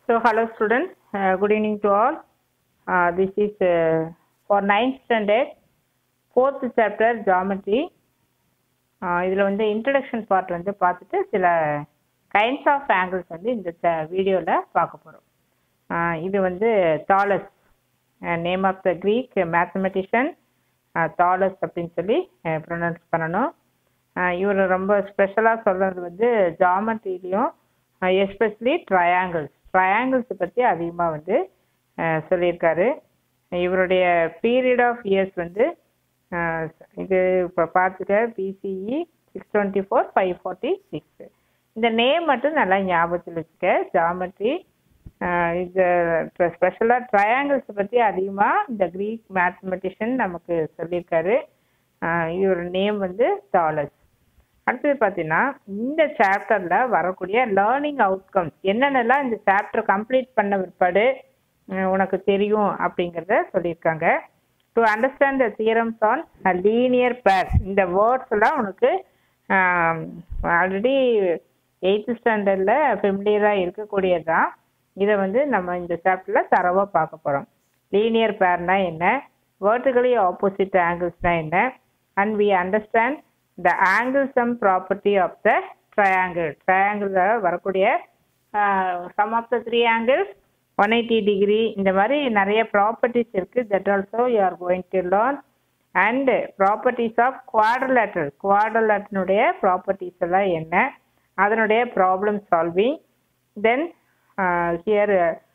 So, hello students, good evening to all. This is for 9th standard, 4th chapter geometry. இதில் வந்து introduction part வந்து பார்த்துட்டு சில kinds of angles வந்து இந்த வீடியோவில் பார்க்க போகிறோம். இது வந்து Thales, name of the Greek mathematician Thales அப்படின்னு சொல்லி ப்ரொனவுன்ஸ் பண்ணணும். இவர் ரொம்ப ஸ்பெஷலாக சொல்கிறது வந்து ஜாமெட்ரிலையும் எஸ்பெஷலி ட்ரையாங்கிள்ஸ் பற்றி அதிகமாக வந்து சொல்லியிருக்காரு. இவருடைய பீரியட் ஆஃப் இயர்ஸ் வந்து இது இப்போ பார்த்துக்க பிசிஇ 624 546. இந்த நேம் மட்டும் நல்லா ஞாபகத்தில் வச்சுக்க. ஜாமெட்ரி இது ஸ்பெஷலாக ட்ரையாங்கிள்ஸ் பற்றி அதிகமாக இந்த க்ரீக் மேத்தமெட்டிஷியன் நமக்கு சொல்லியிருக்காரு. இவர் நேம் வந்து தாலஸ். அடுத்தது பார்த்தீங்கன்னா இந்த சாப்டரில் வரக்கூடிய லேர்னிங் அவுட்கம்ஸ் என்னென்னலாம் இந்த சாப்டர் கம்ப்ளீட் பண்ண பிற்பாடு உனக்கு தெரியும் அப்படிங்கிறத சொல்லியிருக்காங்க. To understand the theorems on linear pair, இந்த வேர்ட்ஸ் எல்லாம் உனக்கு ஆல்ரெடி 8th ஸ்டாண்டர்டில் ஃபெமிலியராக இருக்கக்கூடியது தான். இதை வந்து நம்ம இந்த சாப்டரில் தரவாக பார்க்க போகிறோம். லீனியர் பேர்னா என்ன, வெர்டிகலி ஆப்போசிட் ஆங்கிள்ஸ்னா என்ன, and we understand the angle sum property of the triangle. Triangle வரக்கூடிய sum of the three angles 180 degree, இந்த மாதிரி நிறைய ப்ராப்பர்ட்டிஸ் இருக்கு. that also you are going to learn. and properties of quadrilateral, quadrilateral properties எல்லாம் என்ன, அதனுடைய problem solving. then here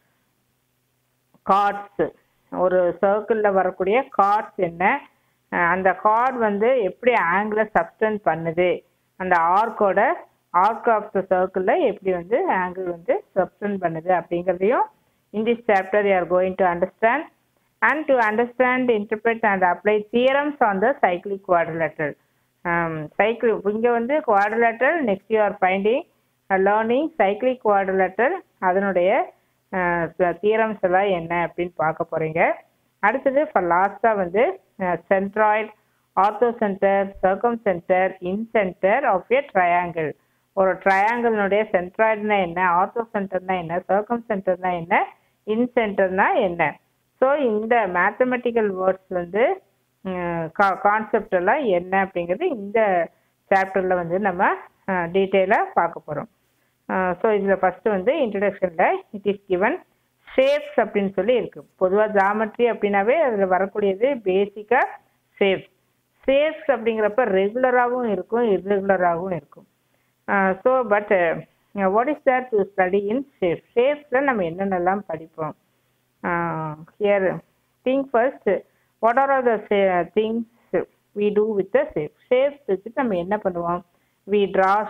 chords, ஒரு சர்க்கிளில் வரக்கூடிய chords என்ன, அந்த கார்டு வந்து எப்படி ஆங்கிளை சப்ஸ்டெண்ட் பண்ணுது, அந்த ஆர்க் ஆஃப் த சர்க்கிளில் எப்படி வந்து ஆங்கிள் வந்து சப்ஸ்டெண்ட் பண்ணுது அப்படிங்கிறதையும் in this chapter you are going to understand. and to understand, interpret and apply theorems on the cyclic quadrilateral. இங்கே வந்து quadrilateral, next you are finding learning cyclic quadrilateral, அதனுடைய தியரம்ஸ் எல்லாம் என்ன அப்படின்னு பார்க்க போகிறீங்க. அடுத்தது ஃபார் லாஸ்ட்டாக வந்து centroid, orthocentre, circumcentre, incentre of a triangle. ஒரு ட்ரையாங்கிள்னுடைய சென்ட்ராய்டுனா என்ன, ஆர்த்தோசென்டர்னா என்ன, சர்க்கம்சென்டர்னா என்ன, இன்சென்டர்னா என்ன. ஸோ இந்த மேத்தமெட்டிக்கல் வேர்ட்ஸ் வந்து கான்செப்ட் எல்லாம் என்ன அப்படிங்கிறது இந்த சாப்டரில் வந்து நம்ம டீட்டெயிலாக பார்க்க போகிறோம். ஸோ இதில் ஃபஸ்ட்டு வந்து இன்ட்ரடக்ஷனில் இட் இஸ் கிவன் ஷேப்ஸ் அப்படின்னு சொல்லி இருக்குது. பொதுவாக ஜாமெட்ரி அப்படின்னாவே அதில் வரக்கூடியது பேசிக்காக ஷேப்ஸ் அப்படிங்கிறப்ப ரெகுலராகவும் இருக்கும், இர்ரெகுலராகவும் இருக்கும். So but what is there to study in ஷேப்ஸில் நம்ம என்னென்னலாம் படிப்போம். Here think first, what are the things we do with the shapes வச்சுட்டு நம்ம என்ன பண்ணுவோம், வி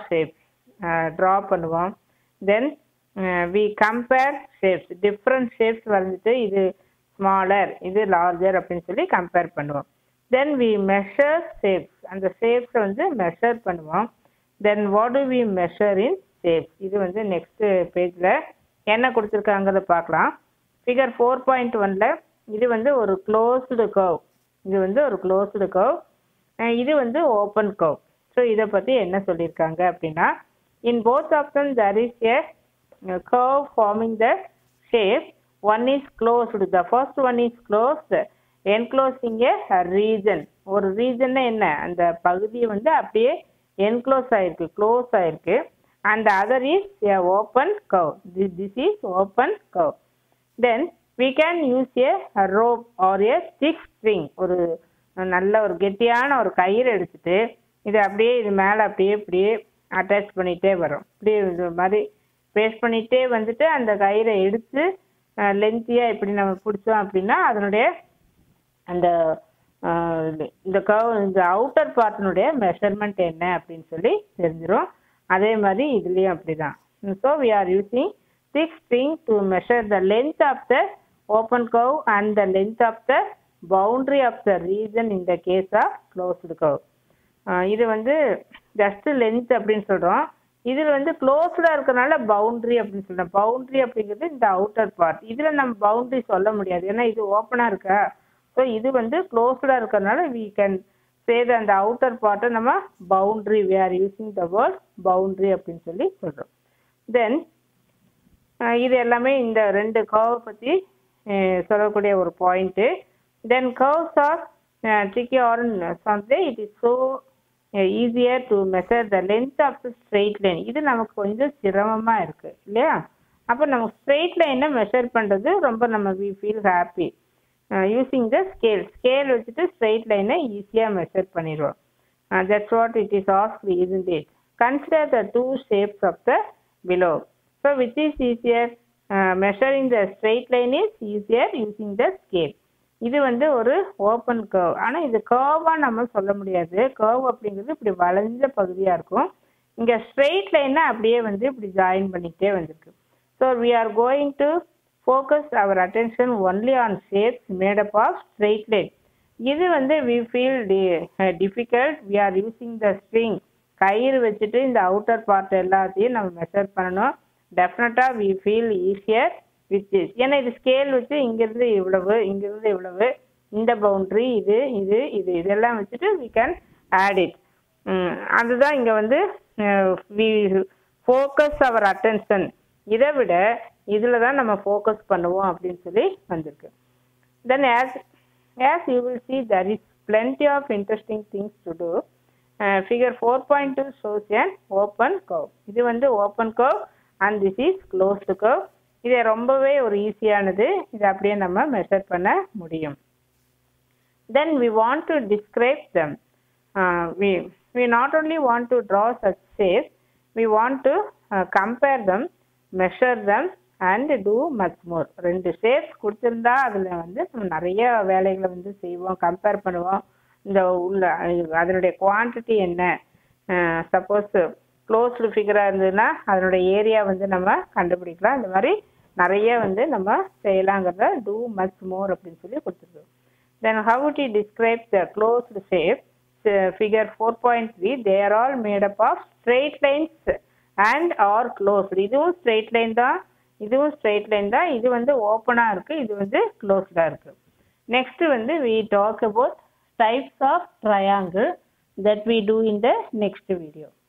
ட்ரா பண்ணுவோம். தென் we compare shapes, different shapes வந்துட்டு இது ஸ்மாலர் இது லார்ஜர் அப்படின்னு சொல்லி கம்பேர் பண்ணுவோம். தென் we measure shapes, அந்த ஷேப்ஸை வந்து மெஷர் பண்ணுவோம். தென் what do we measure in shapes, இது வந்து நெக்ஸ்ட் பேஜில் என்ன கொடுத்துருக்காங்கிறத பார்க்கலாம். ஃபிகர் 4.1ல இது வந்து ஒரு க்ளோஸ்டு கர்வ், இது வந்து ஒரு க்ளோஸ்டு கர்வ், இது வந்து ஓப்பன் கர்வ். ஸோ இதை பற்றி என்ன சொல்லியிருக்காங்க அப்படின்னா, in both of them there is a curve forming the shape. One is closed, the first one is closed, enclosing a region. ஒரு ரீஜன்னா என்ன, அந்த பகுதியை வந்து அப்படியே என்க்ளோஸ் ஆயிருக்கு, க்ளோஸ் ஆயிருக்கு. and the other is a open curve. This is open curve. Then we can use a rope or a thick string, ஒரு நல்ல ஒரு கெட்டியான ஒரு கயிறு எடுத்துட்டு இது அப்படியே இது மேலே அப்படியே அட்டாச் பண்ணிகிட்டே வரும். இப்படியே இது மாதிரி பேஸ்ட் பண்ணிகிட்டே வந்துட்டு அந்த கயிறை எடுத்து லென்த்தியாக இப்படி நம்ம பிடிச்சோம் அப்படின்னா அதனுடைய அந்த இந்த கர்வ், இந்த அவுட்டர் பார்ட்டினுடைய மெஷர்மெண்ட் என்ன அப்படின்னு சொல்லி தெரிஞ்சிடும். அதே மாதிரி இதுலேயும் அப்படி தான். So we are using thick string to measure the length of the open curve and the length of the boundary of the region in the case of closed curve. இது வந்து ஜஸ்ட் லென்த் அப்படின்னு சொல்கிறோம். இதில் வந்து க்ளோஸ்டாக இருக்கிறனால boundary அப்படின்னு சொல்கிறோம். Boundary அப்படிங்கிறது இந்த அவுட்டர் பார்ட். இதில் நம்ம பவுண்ட்ரி சொல்ல முடியாது, ஏன்னா இது ஓப்பனாக இருக்கா. ஸோ இது வந்து க்ளோஸ்டாக இருக்கிறதுனால we can say அந்த அவுட்டர் பார்ட்டை நம்ம boundary, we are using the word boundary அப்படின்னு சொல்லி சொல்கிறோம். தென் இது எல்லாமே இந்த ரெண்டு கர்வ் பற்றி சொல்லக்கூடிய ஒரு point. Then curves are tricky or something it is so easier to measure the length of the straight line. இது நமக்கு கொஞ்சம் சிரமமாக இருக்குது இல்லையா? அப்போ நம்ம ஸ்ட்ரெயிட் லைனை மெஷர் பண்ணுறது ரொம்ப நம்ம we feel happy using the scale வச்சுட்டு ஸ்ட்ரெயிட் லைனை ஈஸியாக மெஷர் பண்ணிடுவோம். That's what it is asked, isn't it? Consider the two shapes of the below. So which is easier? Measuring the straight line is easier using the scale. இது வந்து ஒரு open curve. ஆனால் இது கர்வாக நம்ம சொல்ல முடியாது. கர்வ் அப்படிங்கிறது இப்படி வளைஞ்ச பகுதியாக இருக்கும். இங்கே ஸ்ட்ரெயிட் லைனை அப்படியே வந்து இப்படி ஜாயின் பண்ணிக்கிட்டே வந்திருக்கு. So we are going to focus our attention only on shapes made up of straight line. இது வந்து we feel difficult. We are using the string. கயிறு வச்சுட்டு இந்த அவுட்டர் பார்ட் எல்லாத்தையும் நம்ம மெஷர் பண்ணணும். டெஃபினட்டாக we feel easier with this. ஏன்னா இது ஸ்கேல் வச்சு இங்கிருந்து இவ்வளவு, இங்கிருந்து இவ்வளவு, இந்த பவுண்ட்ரி இது இது இது இதெல்லாம் வச்சுட்டு we can add it. அதுதான் இங்கே வந்து we focus our attention. இதை விட இதில் தான் நம்ம ஃபோக்கஸ் பண்ணுவோம் அப்படின்னு சொல்லி வந்திருக்கு. Then as you will see, there is plenty of interesting things to do. Figure 4.2 shows an open curve. இது வந்து open curve and this is closed curve. இது ரொம்பவே ஒரு ஈஸியானது. இதை அப்படியே நம்ம மெஷர் பண்ண முடியும். Then we want to describe them. We not only want to draw such shapes, we want to compare them, measure them and do much more. ரெண்டு ஷேப்ஸ் கொடுத்துருந்தா அதில் வந்து நிறைய வேலைகளை வந்து செய்வோம், கம்பேர் பண்ணுவோம். இந்த உள்ள அதனுடைய குவான்டிட்டி என்ன, சப்போஸ் க்ளோஸ்டு ஃபிகராக இருந்ததுன்னா அதனுடைய ஏரியா வந்து நம்ம கண்டுபிடிக்கலாம். இந்த மாதிரி நிறைய வந்து நம்ம செய்யலாங்கிறத டூ மச் மோர் அப்படின்னு சொல்லி கொடுத்துருக்கோம். Then how to describe the closed shape? Figure 4.3 they are all made up of straight lines and are closed. இதுவும் ஸ்ட்ரெயிட் லைன் தான், இதுவும் ஸ்ட்ரெயிட் லைன் தான். இது வந்து ஓப்பனாக இருக்குது, இது வந்து க்ளோஸ்டாக இருக்குது. நெக்ஸ்ட் வந்து we talk about types of triangle that we do in the next video.